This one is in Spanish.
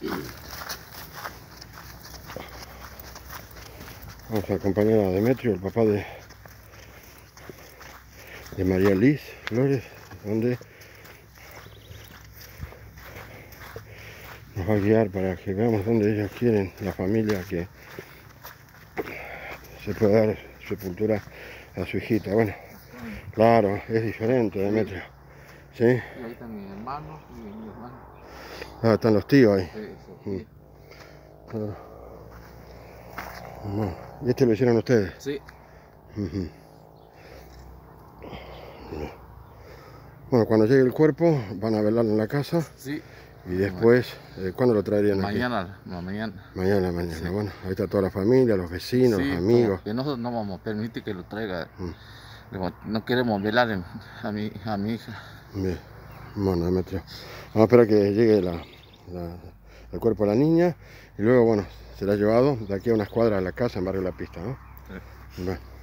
Vamos a acompañar a Demetrio, el papá de María Liz Flores, donde nos va a guiar para que veamos dónde ellos quieren, la familia, que se pueda dar sepultura a su hijita. Bueno, claro, es diferente, Demetrio. ¿Sí? Y ahí están mis hermanos y mi hermano. Ah, están los tíos ahí. Sí. Claro. Bueno, ¿y este lo hicieron ustedes? Sí. Bueno, cuando llegue el cuerpo van a velarlo en la casa. Sí. Y después, ¿cuándo lo traerían aquí? Mañana. Mañana. Sí. Bueno, ahí está toda la familia, los vecinos, sí, los amigos. Que nosotros no vamos a permitir que lo traiga. No queremos velar a mi hija. Bien. Bueno, Demetrio, vamos a esperar que llegue el cuerpo de la niña. Y luego, bueno, será llevado de aquí a unas cuadras de la casa en Barrio La Pista, ¿no? Sí. Bueno.